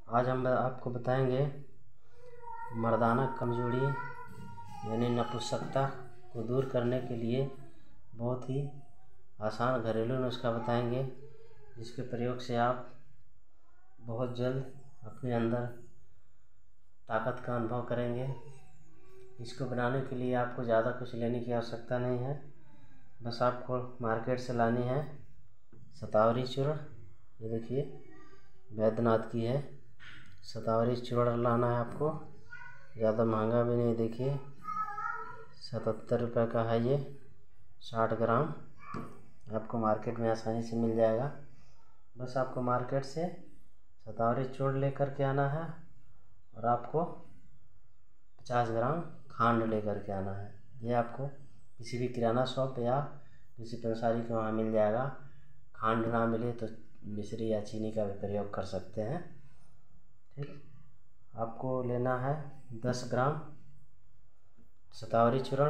आज हम आपको बताएंगे मर्दाना कमजोरी यानी नपुंसकता को दूर करने के लिए बहुत ही आसान घरेलू नुस्खा बताएंगे, जिसके प्रयोग से आप बहुत जल्द अपने अंदर ताकत का अनुभव करेंगे। इसको बनाने के लिए आपको ज़्यादा कुछ लेने की आवश्यकता नहीं है, बस आपको मार्केट से लानी है शतावरी चूर्ण। ये देखिए वैद्यनाथ की है शतावरी चूर्ण लाना है आपको, ज़्यादा महंगा भी नहीं। देखिए 77 रुपये का है ये, 60 ग्राम आपको मार्केट में आसानी से मिल जाएगा। बस आपको मार्केट से शतावरी चूर्ण लेकर के आना है और आपको 50 ग्राम खांड लेकर के आना है। ये आपको किसी भी किराना शॉप या किसी पंसारी के वहाँ मिल जाएगा। खांड ना मिले तो मिश्री या चीनी का भी प्रयोग कर सकते हैं। ठीक, आपको लेना है 10 ग्राम शतावरी चूर्ण।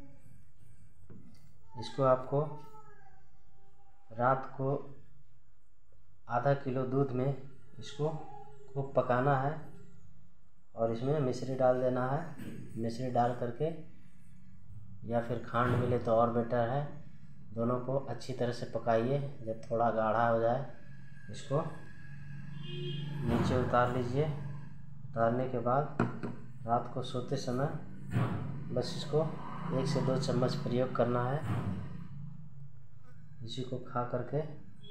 इसको आपको रात को आधा किलो दूध में इसको खूब पकाना है और इसमें मिश्री डाल देना है। मिश्री डाल करके या फिर खांड मिले तो और बेटर है, दोनों को अच्छी तरह से पकाइए। जब थोड़ा गाढ़ा हो जाए इसको नीचे उतार लीजिए। उतारने के बाद रात को सोते समय बस इसको 1 से 2 चम्मच प्रयोग करना है। इसी को खा करके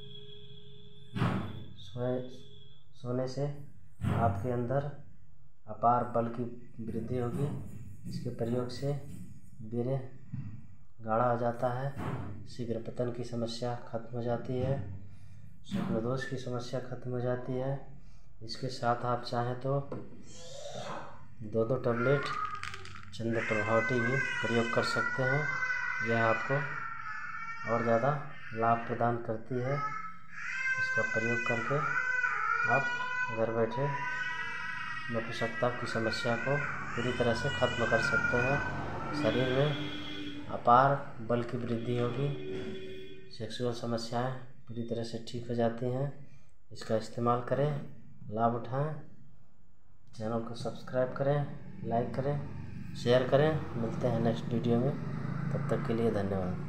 सोने से आपके अंदर अपार बल की वृद्धि होगी। इसके प्रयोग से वीर्य गाढ़ा हो जाता है, शीघ्र पतन की समस्या खत्म हो जाती है, स्वप्न दोष की समस्या खत्म हो जाती है। इसके साथ आप चाहें तो 2-2 टैबलेट चंद्र प्रभावती भी प्रयोग कर सकते हैं। यह आपको और ज़्यादा लाभ प्रदान करती है। इसका प्रयोग करके आप घर बैठे नपुंसकता की समस्या को पूरी तरह से खत्म कर सकते हैं। शरीर में अपार बल की वृद्धि होगी, सेक्सुअल समस्याएं पूरी तरह से ठीक हो जाती हैं। इसका इस्तेमाल करें, लाभ उठाएं। चैनल को सब्सक्राइब करें, लाइक करें, शेयर करें। मिलते हैं नेक्स्ट वीडियो में, तब तक के लिए धन्यवाद।